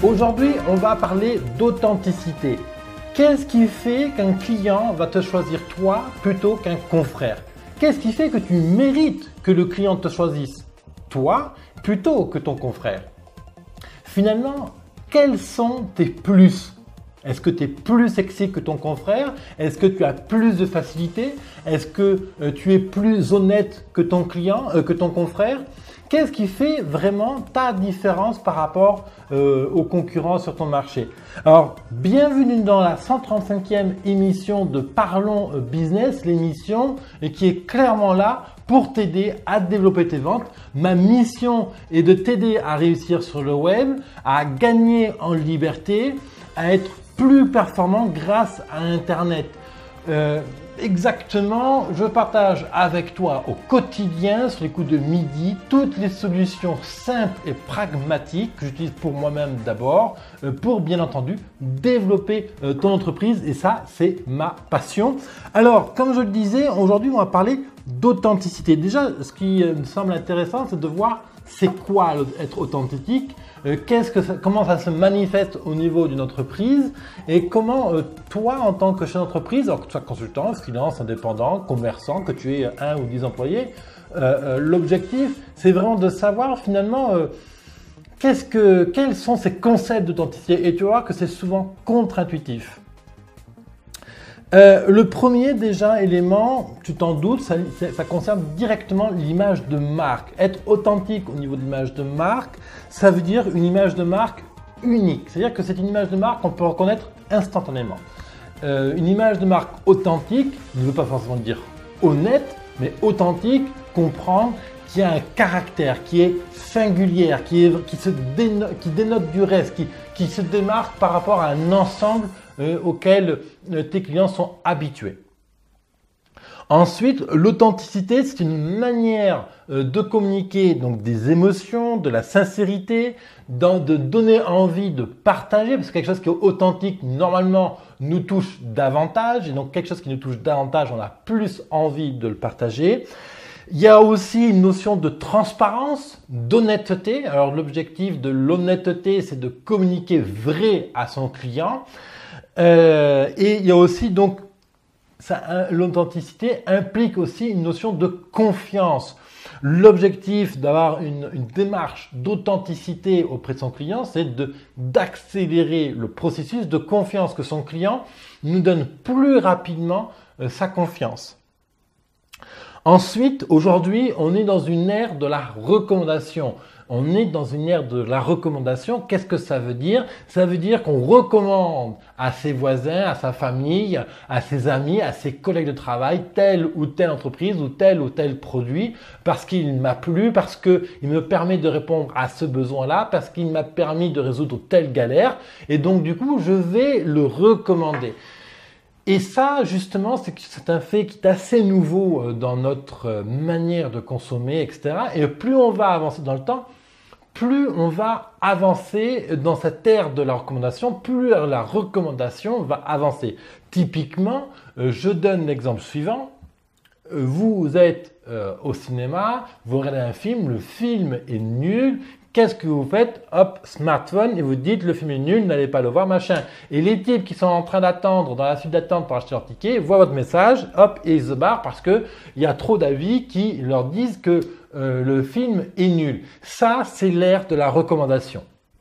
Aujourd'hui, on va parler d'authenticité. Qu'est-ce qui fait qu'un client va te choisir toi plutôt qu'un confrère? Qu'est-ce qui fait que tu mérites que le client te choisisse toi plutôt que ton confrère? Finalement, quels sont tes plus? Est-ce que tu es plus sexy que ton confrère? Est-ce que tu as plus de facilité? Est-ce que tu es plus honnête que ton client, que ton confrère? Qu'est-ce qui fait vraiment ta différence par rapport aux concurrents sur ton marché? Alors, bienvenue dans la 135e émission de Parlons Business, l'émission qui est clairement là pour t'aider à développer tes ventes. Ma mission est de t'aider à réussir sur le web, à gagner en liberté, à être plus performant grâce à Internet. Exactement, je partage avec toi au quotidien, sur les coups de midi, toutes les solutions simples et pragmatiques que j'utilise pour moi-même d'abord, pour bien entendu développer ton entreprise, et ça c'est ma passion. Alors comme je le disais, aujourd'hui on va parler d'authenticité. Déjà, ce qui me semble intéressant, c'est de voir c'est quoi être authentique, comment ça se manifeste au niveau d'une entreprise et comment toi en tant que chef d'entreprise, alors que tu sois consultant, freelance, indépendant, commerçant, que tu aies 1 ou 10 employés, l'objectif c'est vraiment de savoir finalement quels sont ces concepts d'authenticité, et tu vas voir que c'est souvent contre-intuitif. Le premier déjà élément, tu t'en doutes, ça concerne directement l'image de marque. Être authentique au niveau de l'image de marque, ça veut dire une image de marque unique. C'est-à-dire que c'est une image de marque qu'on peut reconnaître instantanément. Une image de marque authentique ne veut pas forcément dire honnête, mais authentique, comprendre qu'il y a un caractère, qui est singulière, qui dénote du reste, qui se démarque par rapport à un ensemble auxquels tes clients sont habitués. Ensuite, l'authenticité, c'est une manière de communiquer donc des émotions, de la sincérité, de donner envie de partager, parce que quelque chose qui est authentique, normalement, nous touche davantage, et donc quelque chose qui nous touche davantage, on a plus envie de le partager. Il y a aussi une notion de transparence, d'honnêteté. Alors l'objectif de l'honnêteté, c'est de communiquer vrai à son client. Et il y a aussi donc l'authenticité implique aussi une notion de confiance. L'objectif d'avoir une démarche d'authenticité auprès de son client, c'est d'accélérer le processus de confiance, que son client nous donne plus rapidement sa confiance. Ensuite, aujourd'hui, on est dans une ère de la recommandation. On est dans une ère de la recommandation. Qu'est-ce que ça veut dire? Ça veut dire qu'on recommande à ses voisins, à sa famille, à ses amis, à ses collègues de travail, telle ou telle entreprise ou tel produit parce qu'il m'a plu, parce qu'il me permet de répondre à ce besoin-là, parce qu'il m'a permis de résoudre telle galère. Et donc, du coup, je vais le recommander. Et ça, justement, c'est un fait qui est assez nouveau dans notre manière de consommer, etc. Et plus on va avancer dans le temps, plus on va avancer dans cette ère de la recommandation, plus la recommandation va avancer. Typiquement, je donne l'exemple suivant. Vous êtes au cinéma, vous regardez un film, le film est nul. Qu'est-ce que vous faites? Hop, smartphone, et vous dites le film est nul, n'allez pas le voir, machin. Et les types qui sont en train d'attendre, dans la file d'attente pour acheter leur ticket, voient votre message, hop, et ils se barrent parce qu'il y a trop d'avis qui leur disent que le film est nul. Ça, c'est l'ère de la recommandation.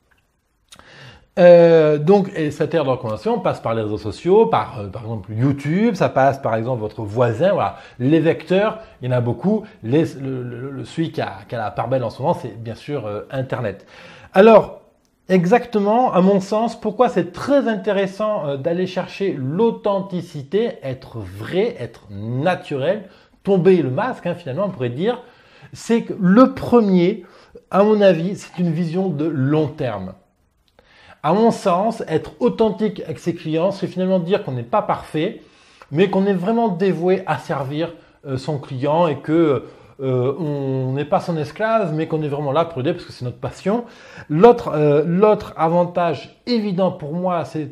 Et cette ère de recommandation passe par les réseaux sociaux, par exemple YouTube, ça passe par exemple votre voisin, voilà. Les vecteurs, il y en a beaucoup. Celui qui a la part belle en ce moment, c'est bien sûr Internet. Alors, exactement, à mon sens, pourquoi c'est très intéressant d'aller chercher l'authenticité, être vrai, être naturel, tomber le masque, finalement, on pourrait dire, c'est que le premier, à mon avis, c'est une vision de long terme. À mon sens, être authentique avec ses clients, c'est finalement dire qu'on n'est pas parfait, mais qu'on est vraiment dévoué à servir son client et que on n'est pas son esclave, mais qu'on est vraiment là pour l'aider parce que c'est notre passion. L'autre avantage évident pour moi, c'est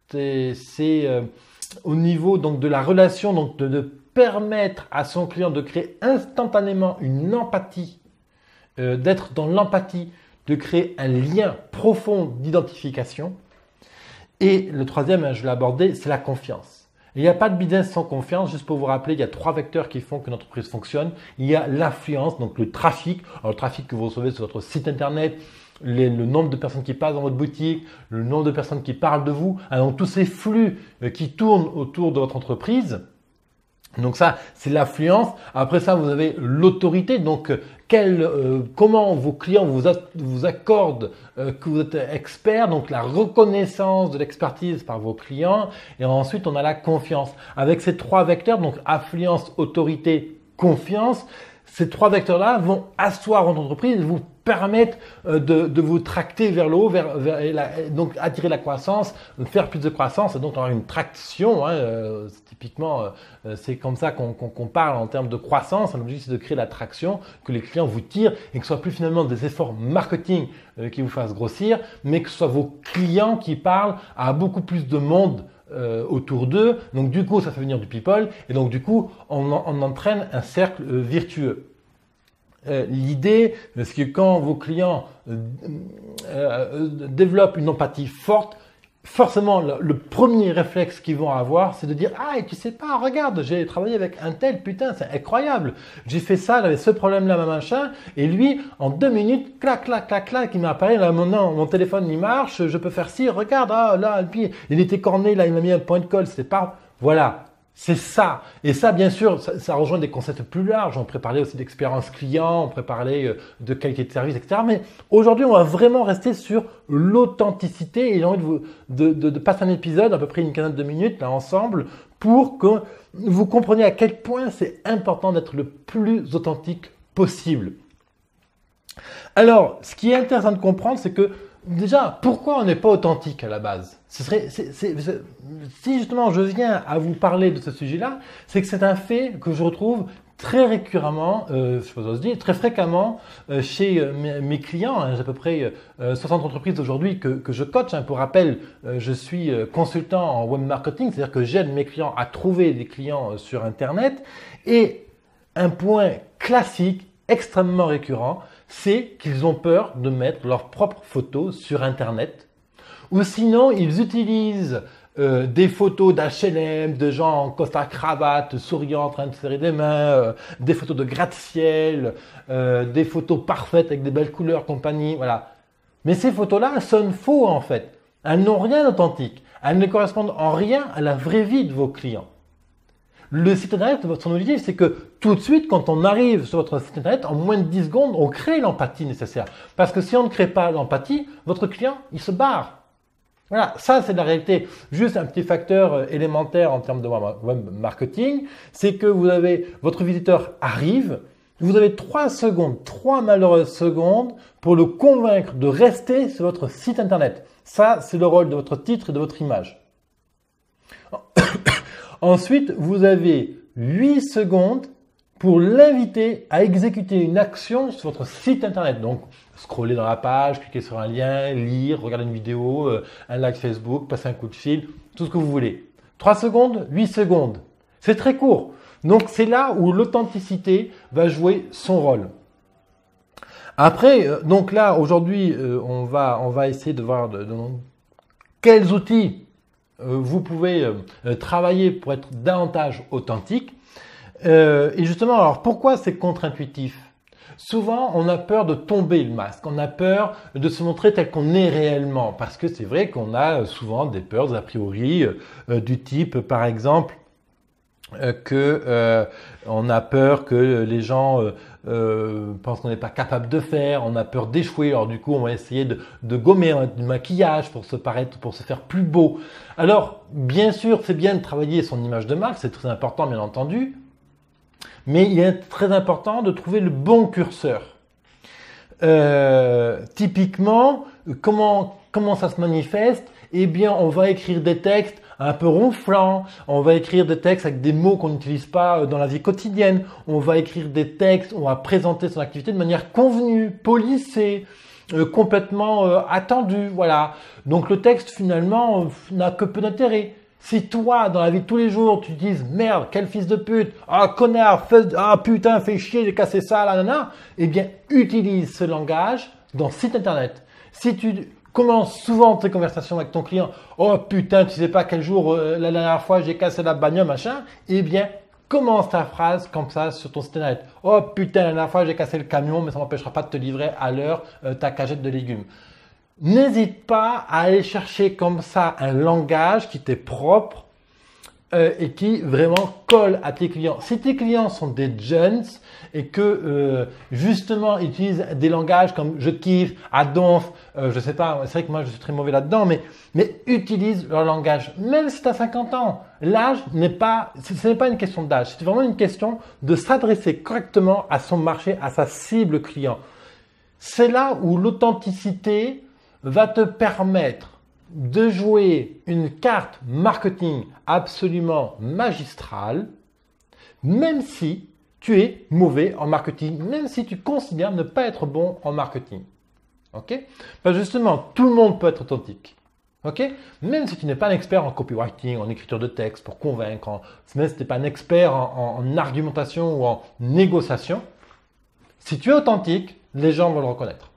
au niveau donc de la relation, donc de permettre à son client de créer instantanément une empathie, d'être dans l'empathie, de créer un lien profond d'identification. Et le troisième, je l'ai abordé, c'est la confiance. Il n'y a pas de business sans confiance. Juste pour vous rappeler, il y a 3 vecteurs qui font qu'une entreprise fonctionne. Il y a l'affluence, donc le trafic. Alors, le trafic que vous recevez sur votre site internet, le nombre de personnes qui passent dans votre boutique, le nombre de personnes qui parlent de vous. Donc, tous ces flux qui tournent autour de votre entreprise. Donc ça, c'est l'affluence. Après ça, vous avez l'autorité. Donc, comment vos clients vous accordent que vous êtes expert. Donc, la reconnaissance de l'expertise par vos clients. Et ensuite, on a la confiance. Avec ces 3 vecteurs, donc affluence, autorité, confiance, ces 3 vecteurs-là vont asseoir votre entreprise, vous permettre de vous tracter vers le haut, donc attirer la croissance, faire plus de croissance et donc avoir une traction. Typiquement, c'est comme ça qu'on parle en termes de croissance. L'objectif, c'est de créer la traction, que les clients vous tirent et que ce soit plus finalement des efforts marketing qui vous fassent grossir, mais que ce soit vos clients qui parlent à beaucoup plus de monde autour d'eux. Donc du coup, ça fait venir du people et donc du coup, on entraîne un cercle virtueux. L'idée, c'est que quand vos clients développent une empathie forte, forcément, le premier réflexe qu'ils vont avoir, c'est de dire « Ah, et tu sais pas, regarde, j'ai travaillé avec un tel, putain, c'est incroyable. J'ai fait ça, j'avais ce problème-là, machin. Et lui, en 2 minutes, clac, clac, clac, clac, il m'a apparaît, là, maintenant, mon téléphone, il marche, je peux faire ci, regarde, ah, là, puis, il était corné, là, il m'a mis un point de colle, c'était pas… » Voilà. C'est ça. Et ça, bien sûr, ça rejoint des concepts plus larges. On pourrait parler aussi d'expérience client, on pourrait parler de qualité de service, etc. Mais aujourd'hui, on va vraiment rester sur l'authenticité. Et j'ai envie de passer un épisode, à peu près une quinzaine de minutes, là, ensemble, pour que vous compreniez à quel point c'est important d'être le plus authentique possible. Alors, ce qui est intéressant de comprendre, c'est que déjà, pourquoi on n'est pas authentique à la base? Si justement je viens à vous parler de ce sujet-là, c'est que c'est un fait que je retrouve très récurremment, très fréquemment chez mes clients. J'ai à peu près 60 entreprises aujourd'hui que je coach. Pour rappel, je suis consultant en web marketing, c'est-à-dire que j'aide mes clients à trouver des clients sur Internet. Et un point classique, extrêmement récurrent, c'est qu'ils ont peur de mettre leurs propres photos sur Internet. Ou sinon, ils utilisent des photos d'H&M, de gens en costard cravate, souriant, en train de serrer des mains, des photos de gratte-ciel, des photos parfaites avec des belles couleurs, compagnie, voilà. Mais ces photos-là sonnent faux en fait. Elles n'ont rien d'authentique. Elles ne correspondent en rien à la vraie vie de vos clients. Le site internet, son objectif, c'est que tout de suite, quand on arrive sur votre site internet, en moins de 10 secondes, on crée l'empathie nécessaire. Parce que si on ne crée pas l'empathie, votre client, il se barre. Voilà, ça c'est la réalité. Juste un petit facteur élémentaire en termes de web marketing, c'est que votre visiteur arrive, vous avez 3 secondes, 3 malheureuses secondes pour le convaincre de rester sur votre site internet. Ça, c'est le rôle de votre titre et de votre image. Ensuite, vous avez 8 secondes pour l'inviter à exécuter une action sur votre site internet. Donc, scroller dans la page, cliquer sur un lien, lire, regarder une vidéo, un like Facebook, passer un coup de fil, tout ce que vous voulez. 3 secondes, 8 secondes. C'est très court. Donc, c'est là où l'authenticité va jouer son rôle. Après, donc là, aujourd'hui, on va essayer de voir quels outils vous pouvez travailler pour être davantage authentique. Et justement, alors pourquoi c'est contre-intuitif? Souvent, on a peur de tomber le masque, on a peur de se montrer tel qu'on est réellement, parce que c'est vrai qu'on a souvent des peurs, des a priori, du type, par exemple, on a peur que les gens pensent qu'on n'est pas capable de faire, on a peur d'échouer, alors du coup on va essayer de gommer du maquillage pour se faire plus beau. Alors bien sûr c'est bien de travailler son image de marque, c'est très important bien entendu, mais il est très important de trouver le bon curseur. Typiquement, comment ça se manifeste? Eh bien, on va écrire des textes un peu ronflants, on va écrire des textes avec des mots qu'on n'utilise pas dans la vie quotidienne, on va écrire des textes, on va présenter son activité de manière convenue, polissée, complètement attendue, voilà. Donc le texte finalement n'a que peu d'intérêt. Si toi, dans la vie de tous les jours, tu dises « Merde, quel fils de pute, ah connard, ah putain, fais chier, j'ai cassé ça, là, là, là », eh bien, utilise ce langage dans site internet. Si tu commences souvent tes conversations avec ton client, oh putain, tu sais pas quel jour la dernière fois j'ai cassé la bagnole, machin, eh bien, commence ta phrase comme ça sur ton site internet. Oh putain, la dernière fois j'ai cassé le camion, mais ça m'empêchera pas de te livrer à l'heure ta cagette de légumes. N'hésite pas à aller chercher comme ça un langage qui t'est propre et qui vraiment colle à tes clients. Si tes clients sont des jeunes et que justement ils utilisent des langages comme je kiffe, adonf, je sais pas, c'est vrai que moi je suis très mauvais là-dedans, mais utilise leur langage. Même si tu as 50 ans, l'âge ce n'est pas une question d'âge, c'est vraiment une question de s'adresser correctement à son marché, à sa cible client. C'est là où l'authenticité va te permettre de jouer une carte marketing absolument magistrale, même si tu es mauvais en marketing, même si tu considères ne pas être bon en marketing. Ok? Parce que justement, tout le monde peut être authentique. Ok? Même si tu n'es pas un expert en copywriting, en écriture de texte pour convaincre, même si tu n'es pas un expert en argumentation ou en négociation, si tu es authentique, les gens vont le reconnaître.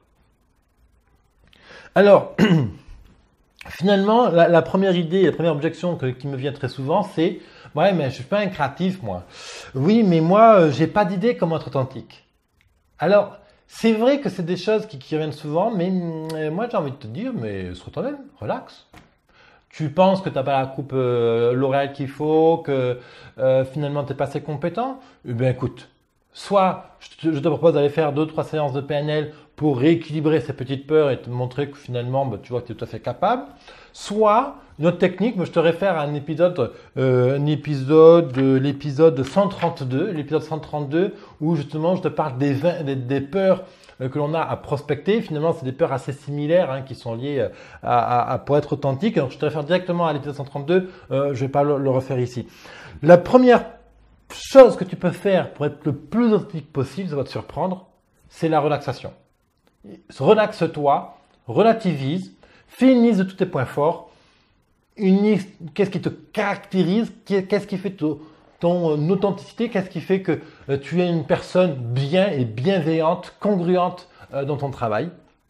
Alors, finalement, la première idée, la première objection qui me vient très souvent, c'est « Ouais, mais je suis pas un créatif, moi. Oui, mais moi, j'ai pas d'idée comment être authentique. » Alors, c'est vrai que c'est des choses qui reviennent souvent, mais moi, j'ai envie de te dire, mais sois toi-même, relax. Tu penses que tu n'as pas la coupe L'Oréal qu'il faut, que finalement, tu n'es pas assez compétent? Eh bien, écoute, soit je te propose d'aller faire 2-3 séances de PNL pour rééquilibrer ces petites peurs et te montrer que finalement, tu vois que tu es tout à fait capable. Soit, une autre technique, je te réfère à un épisode, l'épisode 132, l'épisode 132, où justement je te parle des peurs que l'on a à prospecter. Finalement, c'est des peurs assez similaires qui sont liées pour être authentique. Alors, je te réfère directement à l'épisode 132, je ne vais pas le refaire ici. La première chose que tu peux faire pour être le plus authentique possible, ça va te surprendre, c'est la relaxation. Relaxe-toi, relativise, fais une liste de tous tes points forts, qu'est-ce qui te caractérise, qu'est-ce qui fait ton authenticité, qu'est-ce qui fait que tu es une personne bien et bienveillante, congruente dans ton travail.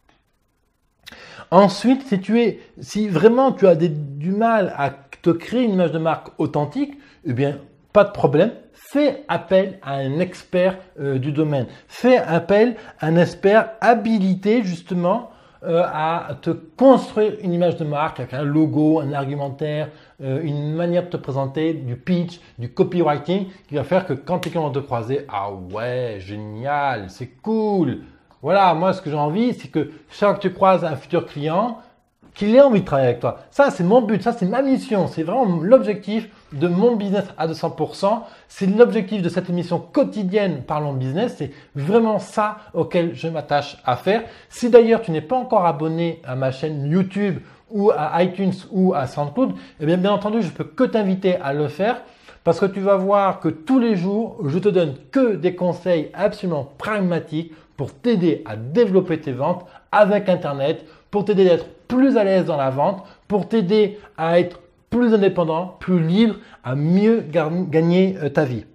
Ensuite, si vraiment tu as du mal à te créer une image de marque authentique, eh bien, pas de problème. Fais appel à un expert du domaine. Fais appel à un expert habilité justement à te construire une image de marque avec un logo, un argumentaire, une manière de te présenter, du pitch, du copywriting qui va faire que quand tes clients vont te croiser, ah ouais, génial, c'est cool. Voilà, moi ce que j'ai envie, c'est que chaque fois que tu croises un futur client, qu'il ait envie de travailler avec toi. Ça, c'est mon but, ça, c'est ma mission. C'est vraiment l'objectif de mon business à 200%. C'est l'objectif de cette émission quotidienne Parlons Business. C'est vraiment ça auquel je m'attache à faire. Si d'ailleurs tu n'es pas encore abonné à ma chaîne YouTube ou à iTunes ou à SoundCloud, eh bien entendu, je peux que t'inviter à le faire parce que tu vas voir que tous les jours, je te donne que des conseils absolument pragmatiques pour t'aider à développer tes ventes avec Internet, pour t'aider à être plus à l'aise dans la vente, pour t'aider à être plus indépendant, plus libre, à mieux gagner ta vie.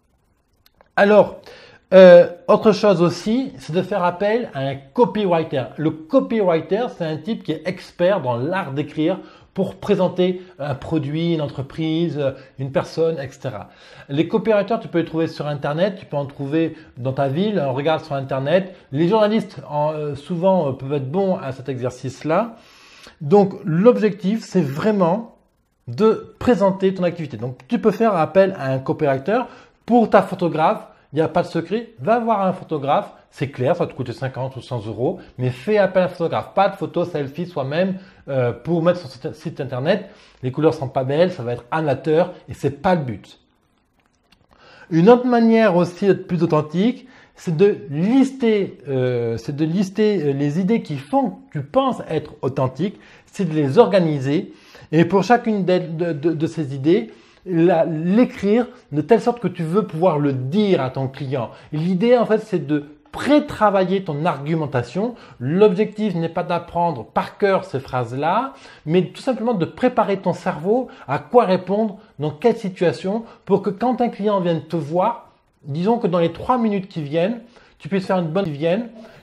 Alors, autre chose aussi, c'est de faire appel à un copywriter. Le copywriter, c'est un type qui est expert dans l'art d'écrire pour présenter un produit, une entreprise, une personne, etc. Les copywriters, tu peux les trouver sur Internet, tu peux en trouver dans ta ville, on regarde sur Internet. Les journalistes, souvent, peuvent être bons à cet exercice-là. Donc, l'objectif, c'est vraiment de présenter ton activité. Donc, tu peux faire appel à un copywriter. Pour ta photographe, il n'y a pas de secret. Va voir un photographe. C'est clair, ça va te coûter 50 ou 100 euros, mais fais appel à un photographe. Pas de photos selfie soi-même pour mettre sur son site internet. Les couleurs sont pas belles, ça va être amateur et c'est pas le but. Une autre manière aussi d'être plus authentique, c'est de lister les idées qui font que tu penses être authentique, c'est de les organiser et pour chacune de ces idées, l'écrire de telle sorte que tu veux pouvoir le dire à ton client. L'idée en fait, c'est de pré-travailler ton argumentation. L'objectif n'est pas d'apprendre par cœur ces phrases-là, mais tout simplement de préparer ton cerveau à quoi répondre, dans quelle situation, pour que quand un client vienne te voir, disons que dans les 3 minutes qui viennent, tu puisses faire une bonne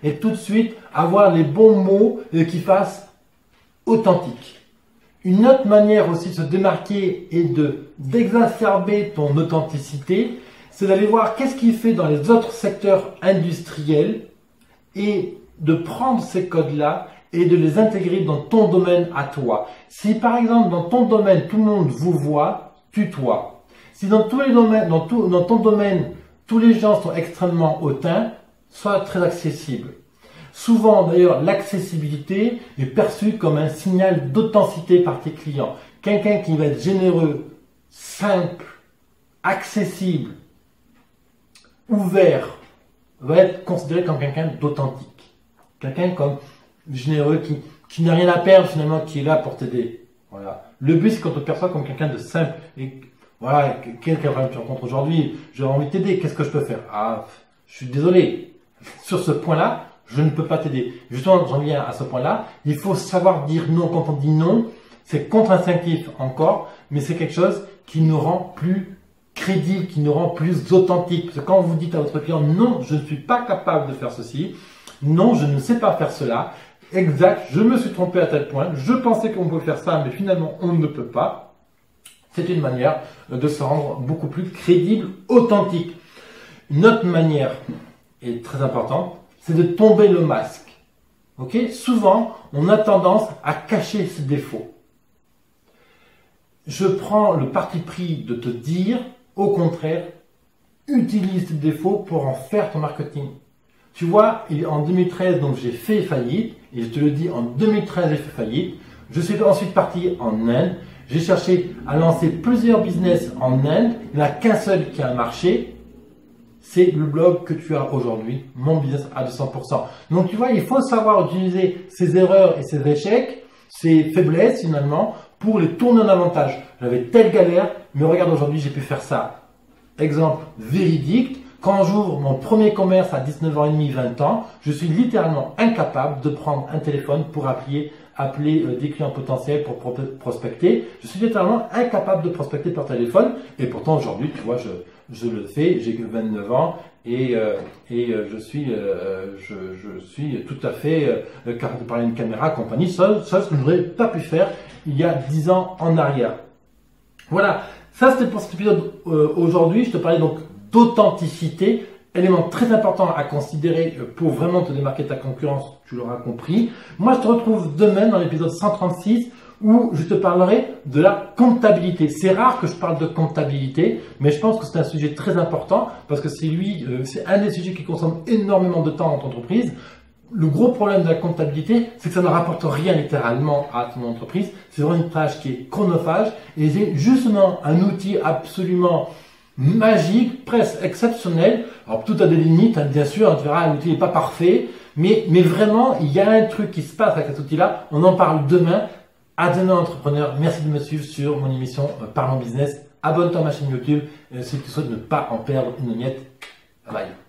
et tout de suite avoir les bons mots qui fassent authentique. Une autre manière aussi de se démarquer et d'exacerber ton authenticité, c'est d'aller voir qu'est-ce qui fait dans les autres secteurs industriels et de prendre ces codes-là et de les intégrer dans ton domaine à toi. Si par exemple dans ton domaine tout le monde vous voit, tutoie. Si dans tous les domaines, dans ton domaine, tous les gens sont extrêmement hautains, sois très accessible. Souvent d'ailleurs l'accessibilité est perçue comme un signal d'authenticité par tes clients. Quelqu'un qui va être généreux, simple, accessible, ouvert, va être considéré comme quelqu'un d'authentique. Quelqu'un comme généreux qui n'a rien à perdre finalement, qui est là pour t'aider. Voilà. Le but c'est qu'on te perçoit comme quelqu'un de simple. Et voilà, quel problème tu rencontres aujourd'hui? J'ai envie de t'aider, qu'est-ce que je peux faire? Ah, je suis désolé. Sur ce point-là, je ne peux pas t'aider. Justement, j'en viens à ce point-là. Il faut savoir dire non. Quand on dit non, c'est contre-instinctif encore, mais c'est quelque chose qui nous rend plus crédible, qui nous rend plus authentique. Parce que quand vous dites à votre client non, je ne suis pas capable de faire ceci, non, je ne sais pas faire cela, exact, je me suis trompé à tel point, je pensais qu'on pouvait faire ça, mais finalement on ne peut pas. C'est une manière de se rendre beaucoup plus crédible, authentique. Une autre manière, et très importante, c'est de tomber le masque. Ok? Souvent, on a tendance à cacher ses défauts. Je prends le parti pris de te dire, au contraire, utilise tes défauts pour en faire ton marketing. Tu vois, en 2013, donc j'ai fait faillite, et je te le dis, en 2013, j'ai fait faillite. Je suis ensuite parti en Inde. J'ai cherché à lancer plusieurs business en Inde. Il n'y en a qu'un seul qui a marché. C'est le blog que tu as aujourd'hui, mon business à 200%. Donc tu vois, il faut savoir utiliser ces erreurs et ces échecs, ces faiblesses finalement, pour les tourner en avantage. J'avais telle galère, mais regarde aujourd'hui, j'ai pu faire ça. Exemple véridique. Quand j'ouvre mon premier commerce à 19 ans et demi, 20 ans, je suis littéralement incapable de prendre un téléphone pour appeler des clients potentiels pour prospecter. Je suis littéralement incapable de prospecter par téléphone. Et pourtant, aujourd'hui, tu vois, je le fais. J'ai que 29 ans et je suis tout à fait capable de parler à une caméra, compagnie, chose que je n'aurais pas pu faire il y a 10 ans en arrière. Voilà. Ça, c'était pour cet épisode aujourd'hui. Je te parlais donc d'authenticité, élément très important à considérer pour vraiment te démarquer de ta concurrence, tu l'auras compris. Moi, je te retrouve demain dans l'épisode 136 où je te parlerai de la comptabilité. C'est rare que je parle de comptabilité, mais je pense que c'est un sujet très important parce que c'est un des sujets qui consomme énormément de temps dans ton entreprise. Le gros problème de la comptabilité, c'est que ça ne rapporte rien littéralement à ton entreprise. C'est vraiment une tâche qui est chronophage et c'est justement un outil absolument magique, presque exceptionnel. Alors tout a des limites, hein, bien sûr, tu verras, l'outil n'est pas parfait, mais vraiment, il y a un truc qui se passe avec cet outil-là. On en parle demain. À demain, entrepreneur. Merci de me suivre sur mon émission Parlons Business. Abonne-toi à ma chaîne YouTube si tu souhaites ne pas en perdre une miette. Bye bye.